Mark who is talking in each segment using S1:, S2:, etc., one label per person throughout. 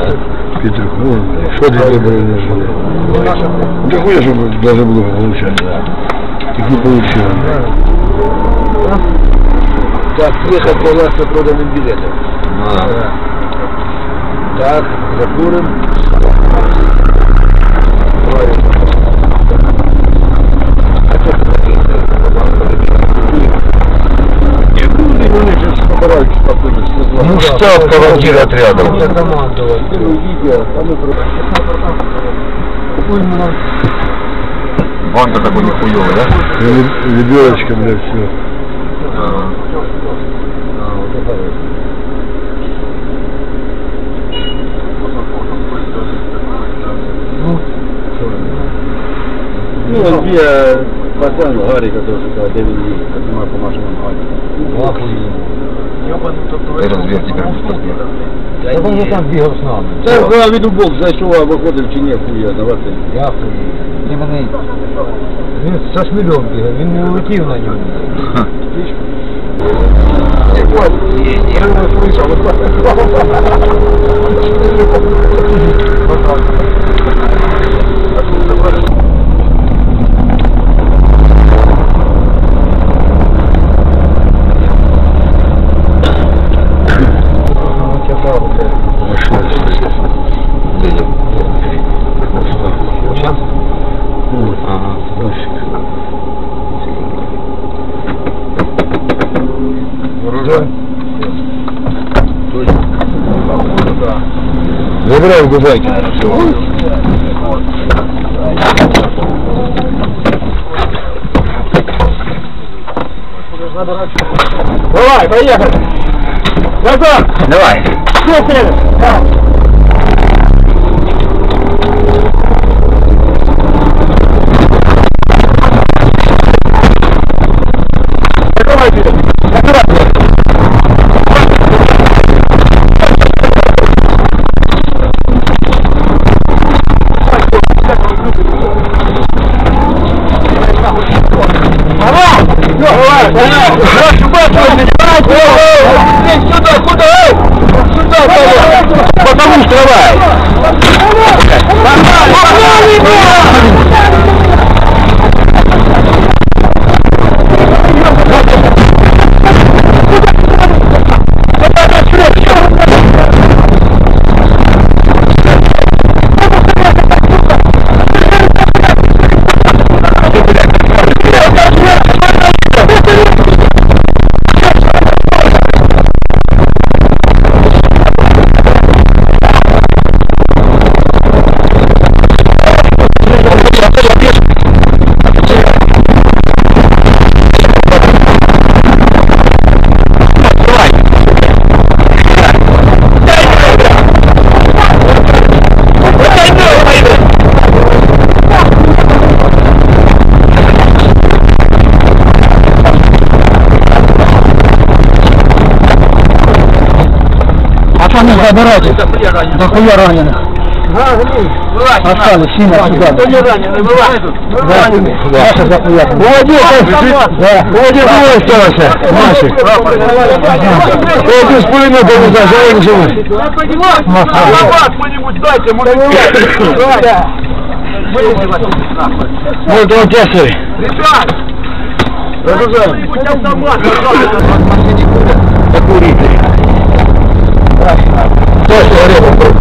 S1: Петрух, что ты выбрал не жили? Да хуя, чтобы даже было получать. Так не получилось.
S2: Так, приехать пожалуйста проданным билетом. Так, закурим.
S1: Ну что, командир отряда?
S3: Ванка такой нихуёвый, да?
S1: Лебедочка, блядь, все.
S2: Ну, я пацан Гарри, который сюда 9 дней, поднимаю по машинам Гарри.
S3: И разверь теперь пустоту.
S2: Я уже там бігав з нами. Це в відубок зайшов, а виходив чи ні, хуя, давайте. Я хуя. Він за шмельом бігав, він не улетів на ньому.
S1: Забирай в губайки.
S2: Давай, поехали! Назад!
S3: Давай!
S2: Все, следует! Сюда, куда? Сюда, потому что давай.
S1: Пацаны, забирайте. Дохуя раненых. Остались, сильно сюда.
S2: Кто не раненый, бывает?
S1: Наша захуя. Уводи, уводи двое осталось. Наши. Уводи с пулемета не зажали, живы.
S2: Автомат кто-нибудь дайте,
S1: Вот он тесарь.
S2: Ребят! Кто-нибудь автомат,
S1: Покурите. Точно, время.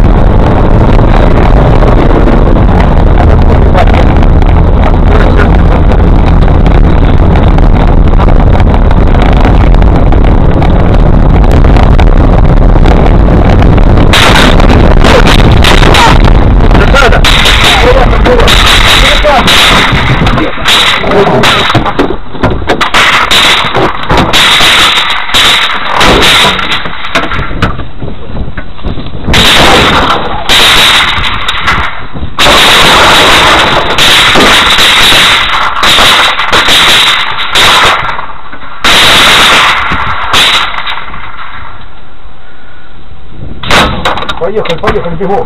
S2: Поехали, бегом.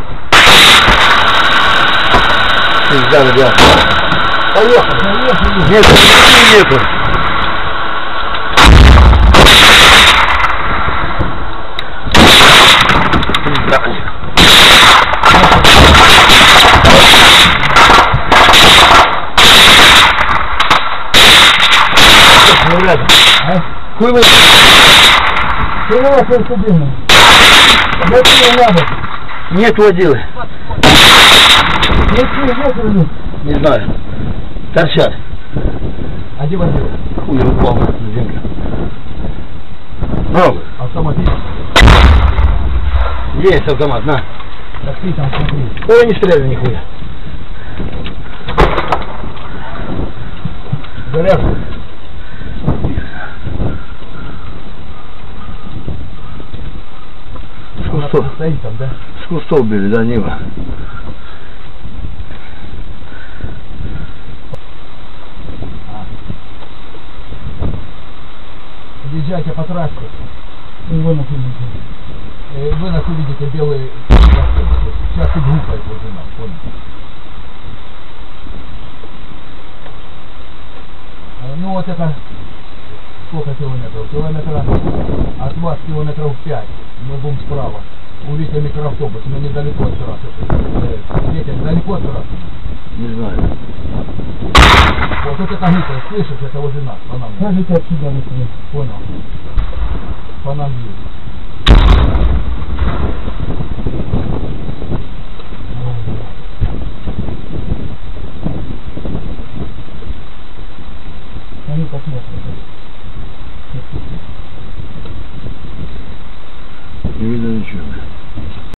S1: Пизда, ребят.
S2: Поехали.
S1: Нету. Хуй вы...
S2: Что на вас стабильно? Дайте мне надо.
S1: Нет водилы.
S2: Нет.
S1: Не знаю. Торчат.
S2: А где водила?
S1: Хуй упал на землю. Правда?
S2: Автоматически.
S1: Есть автомат, на.
S2: Так ты там смотри.
S1: Ой, не стреляй нихуя.
S2: Заряжу.
S1: С кустов.
S2: Стоит там, да?
S1: С кустов били, да, Нива.
S2: Езжайте по трассе. Вы нас увидите. Вы нас увидите белые. Сейчас и глупая возле нас, понял? Ну вот это сколько километров? Километра от вас километров 5. Мы будем справа. Увидите микроавтобус, мы недалеко от трассы. Ветер далеко от трассы.
S1: Не знаю.
S2: Вот это гнутая, слышишь, это возле нас, по нам. Скажите отсюда, понял. По нам бьют. Они посмотрят.